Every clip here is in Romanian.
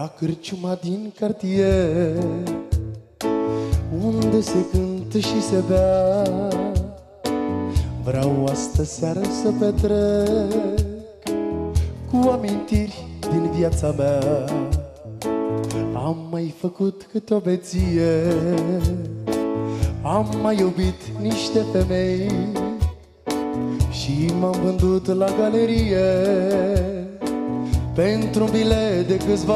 la cârciuma din cartier, unde se cântă și se bea. Vreau astă seară să petrec cu amintiri din viața mea. Am mai făcut câte o beție, am mai iubit niște femei și m-am vândut la galerie pentru un bilet de câțiva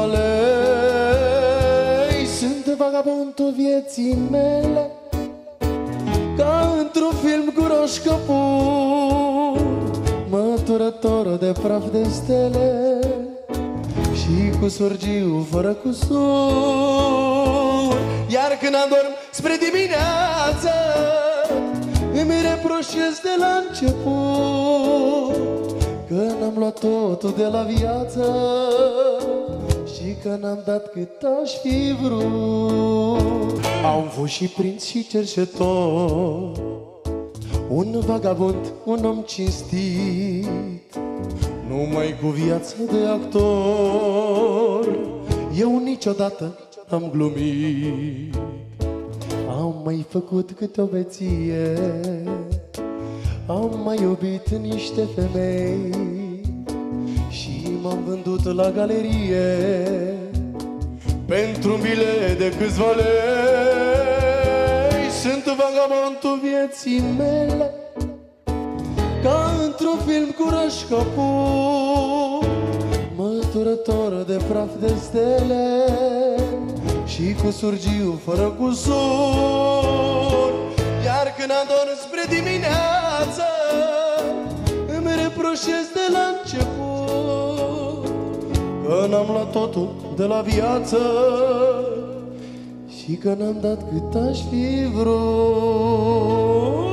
lei. Sunt vagabondul vieții mele, ca într-un film cu Roș Căpun, măturător de praf de stele și cu surgiu fără cusur. Iar când adorm spre dimineață, îmi reproșez de la început că n-am luat totul de la viață și că n-am dat cât aș fi vrut. Am fost și prinț și cerșetor, un vagabond, un om cinstit, numai cu viață de actor eu niciodată n-am glumit. Am mai făcut câte o beție, am mai iubit niște femei și m-am vândut la galerie pentru un bilet de câțiva lei. Sunt vagabondul vieții mele, ca într-un film cu Roș Căpun, măturător de praf de stele și cu surgiu fără cusur. Iar când adorm spre dimineață, îmi reproșez de la început că n-am luat totul de la viață și că n-am dat cât aș fi vrut.